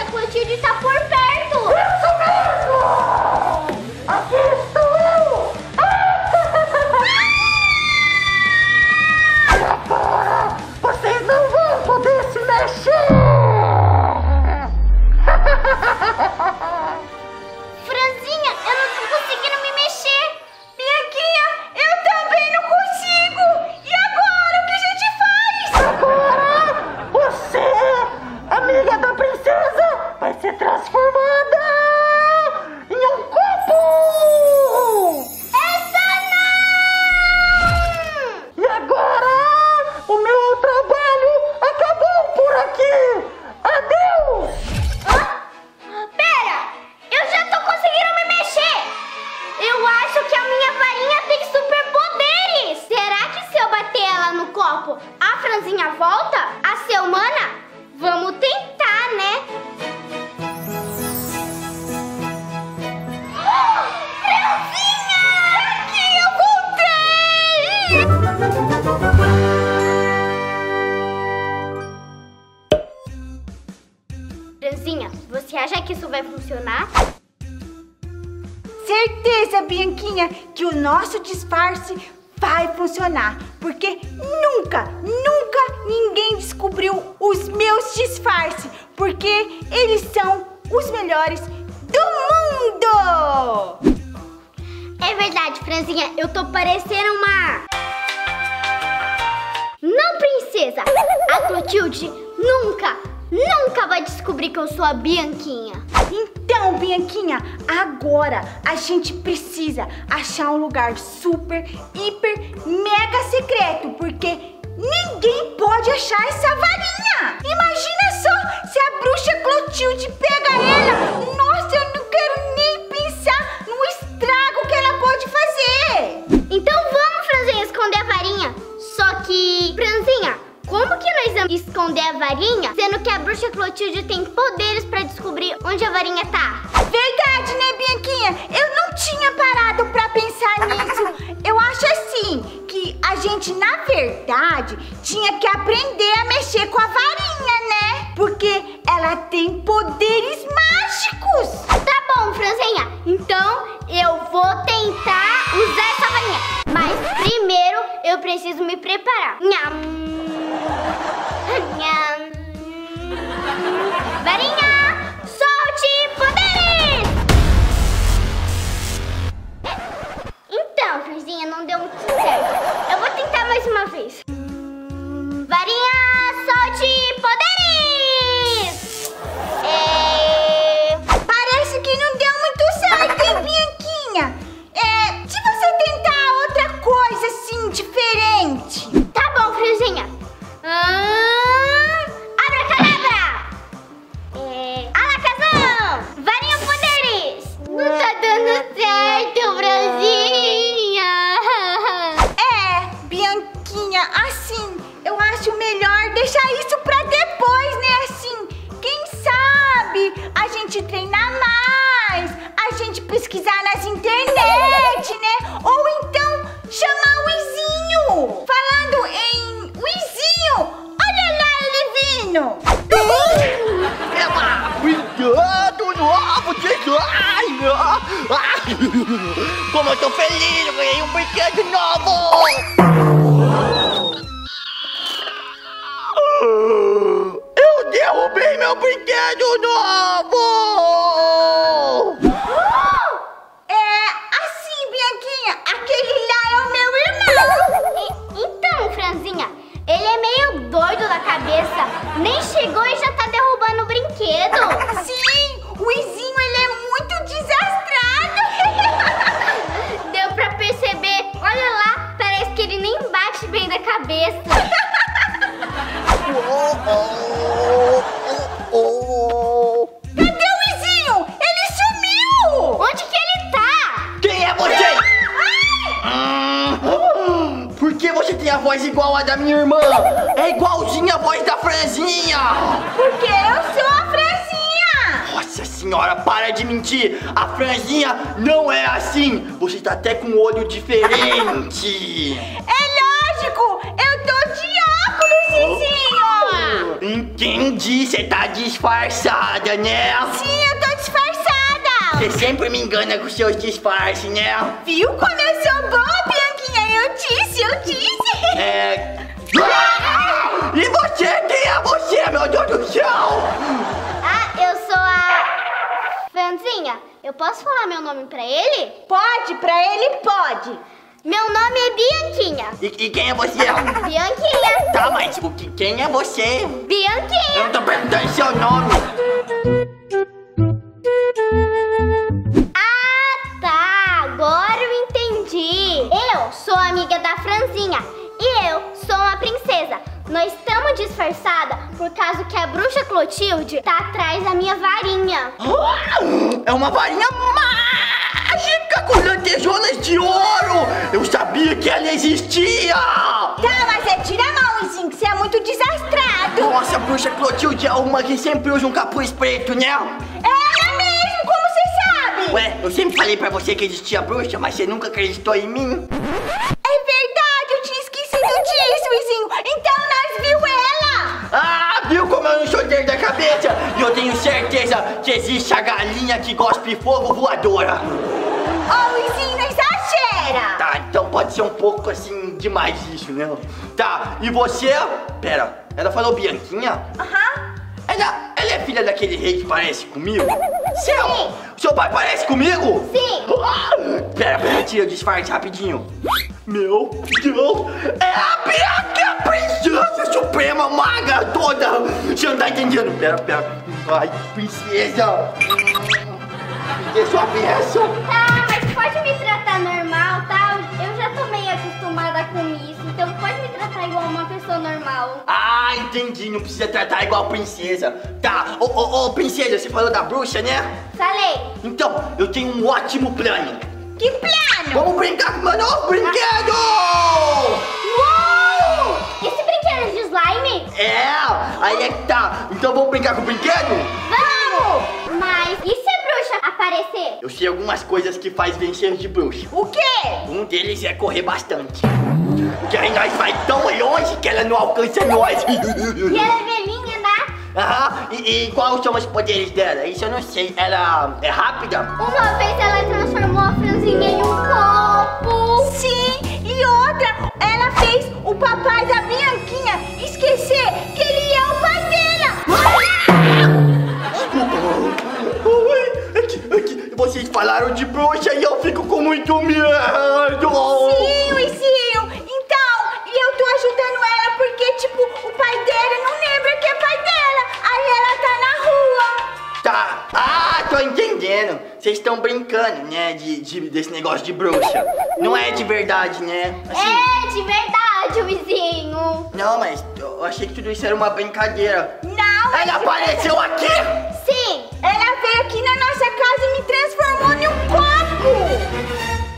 Clotilde tá por perto. Isso mesmo! Aqui estou eu! E agora vocês não vão poder se mexer! Franzinha, eu não tô conseguindo me mexer. Bianquinha, eu também não consigo! E agora, o que a gente faz? Agora você, amiga da princesa, vai ser transformada em um copo! Essa não! E agora o meu trabalho acabou por aqui! Adeus! Pera, eu já tô conseguindo me mexer. Eu acho que a minha varinha tem superpoderes. Será que se eu bater ela no copo, a Franzinha volta a ser humana? Vamos tentar, né? Franzinha! Aqui eu voltei! Franzinha, você acha que isso vai funcionar? Certeza, Bianquinha, que o nosso disfarce vai funcionar. Porque nunca ninguém descobriu os meus disfarces. Porque eles são os melhores do mundo! É verdade, Franzinha, eu tô parecendo uma... Não, princesa! A Clotilde nunca vai descobrir que eu sou a Bianquinha. Então, Bianquinha, agora a gente precisa achar um lugar super, hiper, mega secreto, porque ninguém pode achar essa varinha. Imagina só se a bruxa Clotilde pega ela. Nossa, eu não quero nem pensar no estrago que ela pode fazer. Então vamos, Franzinha, esconder a varinha. Só que, Franzinha, como que nós vamos esconder a varinha, sendo que a bruxa Clotilde tem poderes pra descobrir onde a varinha tá? Verdade, né, Bianquinha? Eu não tinha parado pra pensar nisso. Eu acho assim, que a gente, na verdade, tinha que aprender a mexer com a varinha, né? Porque ela tem poderes mágicos. Tá bom, Franzinha. Então eu vou tentar usar essa varinha. Mas primeiro eu preciso me preparar. Nham. Nham. Varinha, solte poderes! Então, Franzinha, não deu muito certo. Eu vou tentar mais uma vez. Varinha, solte poderes! Parece que não deu muito certo, hein, Bianquinha? Se você tentar outra coisa, assim, diferente. Tá bom, Franzinha. Abracadabra! Alakazam! Varinha poderes! Não tá dando certo, Franzinha! Bianquinha, assim, eu acho melhor deixar isso pra depois, né? Assim, quem sabe a gente treinar mais, a gente pesquisar nas internet, né? Ou então chamar o Izinho. Falando em Izinho, olha lá ele vindo. Brinquedo novo, como eu tô feliz, eu ganhei um brinquedo novo! Eu derrubei meu brinquedo novo! Assim, Bianquinha, aquele lá é o meu irmão. Então, Franzinha, ele é meio doido da cabeça. Nem chegou e já tá derrubando o brinquedo. Sim, o Izinho, ele é muito desastrado. Deu pra perceber. Olha lá, parece que ele nem bate bem da cabeça. Cadê o Izinho? Ele sumiu. Onde que ele tá? Quem é você? Por que você tem a voz igual a da minha irmã? É igualzinha a voz da Franzinha! Porque eu sou a Franzinha. Nossa senhora, para de mentir! A Franzinha não é assim! Você tá até com um olho diferente! É lógico, eu tô de óculos, Izinho. Entendi, você tá disfarçada, né? Sim, eu tô disfarçada. Você sempre me engana com seus disfarces, né? Viu como eu sou boa, Bianquinha? Eu disse. E você? Quem é você, meu Deus do céu? Ah, eu sou a Franzinha. Eu posso falar meu nome pra ele? Pode, pra ele pode. Meu nome é Bianquinha. E quem é você? Bianquinha. Tá, mas quem é você? Bianquinha. Eu não tô perguntando seu nome. Ah, tá. Agora eu entendi. Eu sou amiga da Franzinha e eu sou uma princesa. Nós estamos disfarçadas por causa que a bruxa Clotilde tá atrás da minha varinha. É uma varinha mágica com lantejoulas de ouro. Eu sabia que ela existia. Tá, mas tira a mão, Izinho, que você é muito desastrado. Nossa, a bruxa Clotilde é uma que sempre usa um capuz preto, né? É mesmo, como você sabe? Ué, eu sempre falei pra você que existia bruxa, mas você nunca acreditou em mim. É verdade, eu tinha esquecido disso, Izinho. Então nós viu ela. Ah, viu como eu não sou doido da cabeça? E eu tenho certeza que existe a galinha que gospe fogo voadora. Ô, Izinho, não exagera. Tá, então pode ser um pouco assim demais isso, né? Tá, e você? Pera, ela falou Bianquinha? Aham. Ela é filha daquele rei que parece comigo? Sim. Seu pai parece comigo? Sim. Pera, tira o disfarce rapidinho. Meu Deus, é a Bianca, a princesa suprema maga toda. Você não tá entendendo? Pera. Ai, princesa. Me dê sua bênção. Tá, mas pode me tratar normal, tá? Eu já tô meio acostumada com isso, então pode me tratar igual uma pessoa normal. Ah, entendi, não precisa tratar igual princesa. Tá, ô princesa, você falou da bruxa, né? Falei. Então, eu tenho um ótimo plano. Que plano? Vamos brincar com o meu novo brinquedo! Uou! Esse brinquedo é de slime? É, aí é que tá. Então vamos brincar com o brinquedo? Vamos! Mas e se a bruxa aparecer? Eu sei algumas coisas que faz vencer de bruxa. O quê? Um deles é correr bastante. Porque aí nós vai tão longe que ela não alcança nós. E ela é velhinha, né? Aham, e quais são os poderes dela? Isso eu não sei. Ela é rápida? Uma vez ela transformou a Franzinha em um copo. Sim, e outra, ela fez o papai da Bianquinha esquecer que ele é o pai dela. É que vocês falaram de bruxa e eu fico com muito medo. Sim, Luizinho. Então, e eu tô ajudando ela porque, tipo, o pai dela não lembra que é pai dela. Aí ela tá na rua. Tá, tô entendendo. Vocês estão brincando, né, desse negócio de bruxa. Não é de verdade, né? É de verdade, vizinho. Não, mas eu achei que tudo isso era uma brincadeira. Não, Ela apareceu aqui! Sim. ela veio aqui na nossa casa e me transformou em um copo.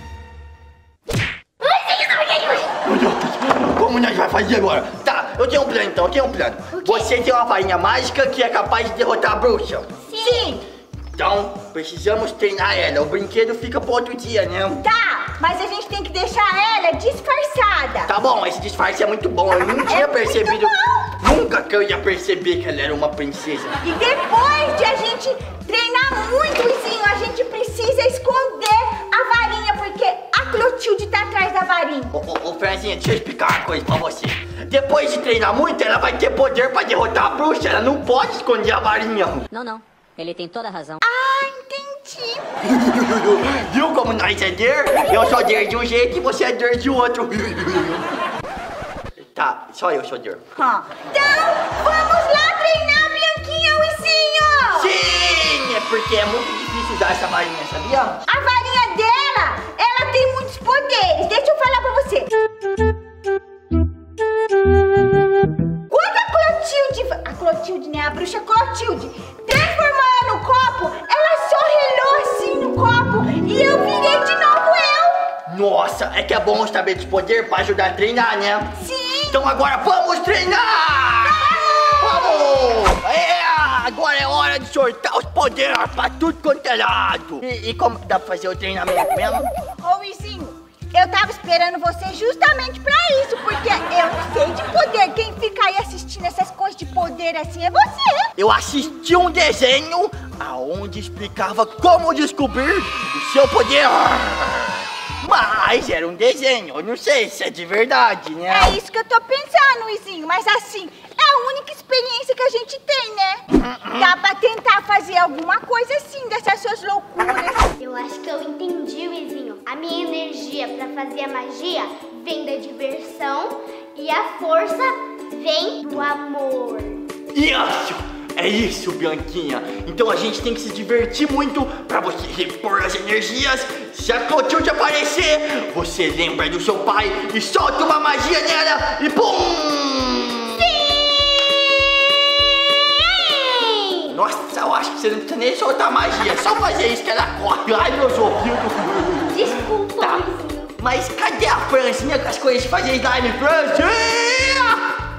Meu Deus, como nós vamos fazer agora? Tá, eu tenho um plano então, eu tenho um plano. O quê? Você tem uma varinha mágica que é capaz de derrotar a bruxa. Sim. Então, precisamos treinar ela. O brinquedo fica pro outro dia, né? Tá, mas a gente tem que deixar ela disfarçada. Tá bom, esse disfarce é muito bom. Eu não tinha percebido. Nunca que eu ia perceber que ela era uma princesa. E depois de a gente treinar muito, Luizinho, a gente precisa esconder a varinha, porque a Clotilde tá atrás da varinha. Ô, Franzinha, deixa eu explicar uma coisa pra você. Depois de treinar muito, ela vai ter poder pra derrotar a bruxa. Ela não pode esconder a varinha. Não. Ele tem toda a razão. Ah, entendi. Viu como nós é der? Eu sou der de um jeito e você é der de outro. Tá, só eu sou der. Então, vamos lá treinar, Bianquinha, Luizinho. Sim, é porque é muito difícil usar essa varinha, sabia? A varinha dela, ela tem muitos poderes. Deixa eu falar pra você. Quando a Clotilde, né? A bruxa Clotilde transformou ela no copo, ela só relou assim no copo e eu virei de novo eu. Nossa, é que é bom saber de poder pra ajudar a treinar, né? Sim. Então agora vamos treinar! Vamos! Agora é hora de soltar os poderes pra tudo quanto é lado. E como que dá pra fazer o treinamento mesmo? Ô, Luizinho, Eu tava esperando você justamente pra isso, porque eu não sei de poder. Quem fica aí assistindo essas coisas de poder assim é você. Eu assisti um desenho aonde explicava como descobrir o seu poder. Mas era um desenho, eu não sei se é de verdade, né? É isso que eu tô pensando, Luizinho. Mas assim, é a única experiência que a gente tem, né? Dá pra tentar fazer alguma coisa assim, dessas suas loucuras. Eu acho que eu entendi, Luizinho. A minha energia pra fazer a magia vem da diversão e a força vem do amor. Isso! É isso, Bianquinha. Então a gente tem que se divertir muito pra você repor as energias. Se a Clotilde aparecer, você lembra do seu pai e solta uma magia nela e pum! Sim! Nossa, eu acho que você não precisa nem soltar magia. É só fazer isso que ela corre. Ai, meus ouvidos. Desculpa, Tá. Luizinho. Mas cadê a Francinha com as coisas de fazer slime, Francinha?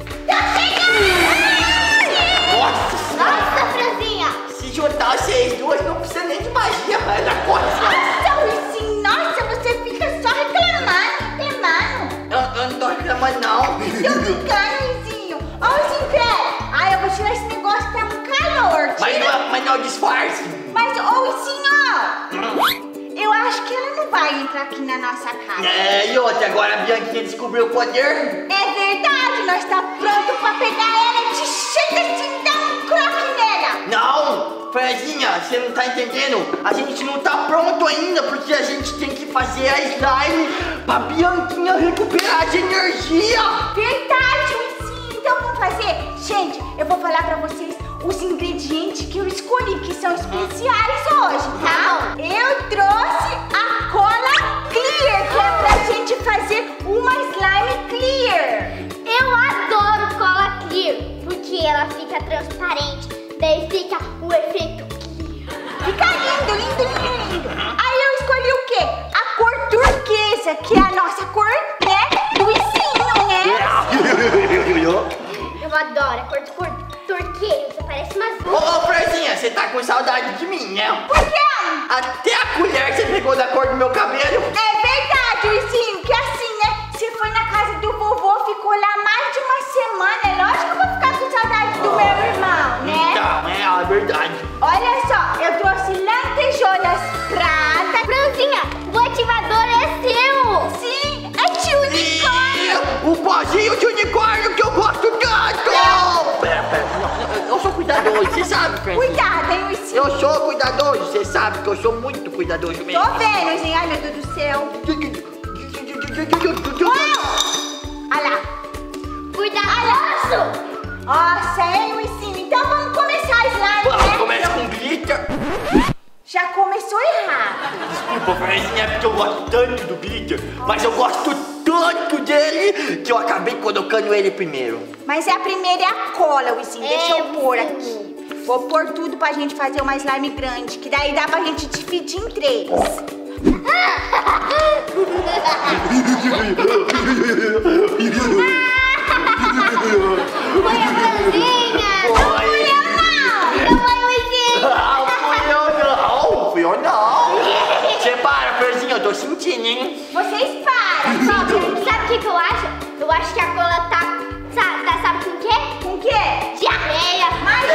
Nossa, Franzinha! Se juntar vocês duas, não precisa nem de magia, mas ela corre. Nossa, Luizinho, nossa, você fica só reclamando, temando. Eu não tô reclamando, não. Tô brincando, Luizinho. Ó, Luizinho, pera. Ai, eu vou tirar esse negócio que tá com calor. Mas não é disfarce. Mas, ô, Luizinho, eu acho que ela não vai entrar aqui na nossa casa. É, e outra, agora a Bianquinha descobriu o poder. É verdade, nós tá pronto pra pegar ela de chega assim, dar um croque nela. Não, Franzinha, você não tá entendendo? A gente não tá pronto ainda, porque a gente tem que fazer a slime pra Bianquinha recuperar as energias. Verdade, Luizinho. Então vamos fazer? Gente, eu vou falar pra vocês os ingredientes que eu escolhi, que são especiais hoje, tá? Eu trouxe a cola clear, que é pra gente fazer uma slime clear. Eu adoro cola clear, porque ela fica transparente, daí fica o efeito clear. Fica lindo, lindo, lindo, lindo. Aí eu escolhi o quê? A cor turquesa, que é a nossa cor, né? Luizinho, né? Eu adoro a cor de turquesa, parece uma azul. Ô, Franzinha, você tá com saudade de mim, né? Por quê? Até a colher você pegou da cor do meu cabelo. É verdade, Luizinho, que assim, né? Você foi na casa do vovô, ficou lá mais de uma semana. É lógico que eu vou ficar com saudade do meu irmão, né? Então, é verdade. Olha só, eu trouxe lantejoulas prata. Franzinha, o ativador é seu. Sim, é de unicórnio. O pozinho de unicórnio que eu gosto tanto. Pera, não, eu sou cuidadoso, você sabe, Franzinha. Cuidado, hein, Luizinho? Eu sou cuidadoso, você sabe que eu sou muito cuidadoso mesmo. Tô vendo, Luizinho. Ai, meu Deus do céu. Olha lá. Cuidado! Nossa, hein, Luizinho? Então vamos começar a slime, Vamos, né? começa com glitter. Já começou errado. Desculpa, Franzinha, é porque eu gosto tanto do glitter, mas eu gosto tanto dele que eu acabei colocando ele primeiro. Mas a primeira é a cola, Luizinho. Deixa eu pôr Luizinho. aqui. Vou pôr tudo pra gente fazer uma slime grande, que daí dá pra gente dividir em 3. Foi a Franzinha! Foi. Não foi o Luizinho! Ah, fui eu não. Você para, Franzinha, eu tô sentindo, hein? Vocês param. Sabe o que eu acho? Eu acho que a cola tá sabe com o quê? Com o quê? Diarreia!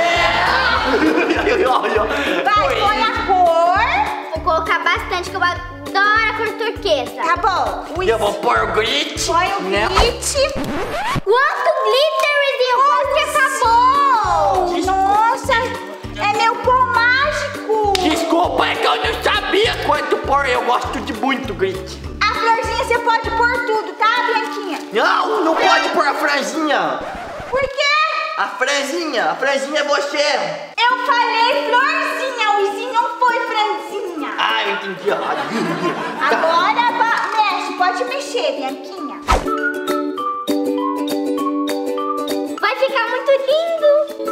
Vai, põe a cor. Vou colocar bastante, que eu adoro a cor turquesa. Tá bom. Eu vou pôr o glitter. Põe o né? glitter. Quanto glitter, Luizinho! Quase que acabou! Nossa, é meu pó mágico. Desculpa, é que eu não sabia quanto pôr. Eu gosto de muito glitter. A florzinha você pode pôr tudo, tá, Bianquinha? Não, não pode pôr a franzinha. Por quê? A franzinha é você. Eu falei florzinha, Luizinho, não foi franzinha. Ah, eu entendi errado. Agora, mexe, pode mexer, Bianquinha. Vai ficar muito lindo!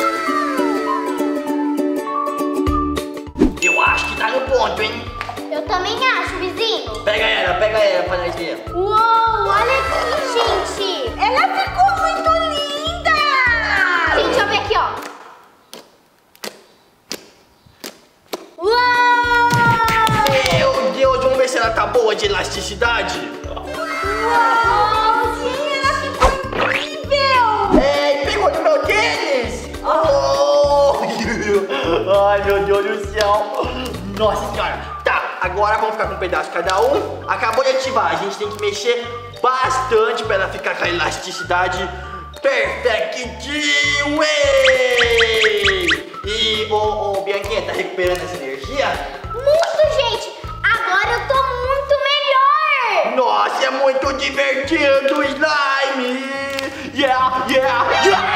Eu acho que tá no ponto, hein? Eu também acho, vizinho. Pega ela pra nós ver. Uou, olha aqui, gente. Ela ficou muito linda. Gente, deixa eu ver aqui, ó. Uou! Meu Deus, vamos ver se ela tá boa de elasticidade? Uau, sim, ela ficou incrível! Ei, pegou no meu tênis! Oh! Ai, meu Deus do céu! Nossa senhora! Tá, agora vamos ficar com um pedaço cada um. Acabou de ativar, a gente tem que mexer bastante pra ela ficar com a elasticidade perfeitinho! E, Bianquinha, tá recuperando essa energia? Muito, gente! Agora eu tô muito melhor! Nossa, é muito divertido o slime! Yeah, yeah, yeah!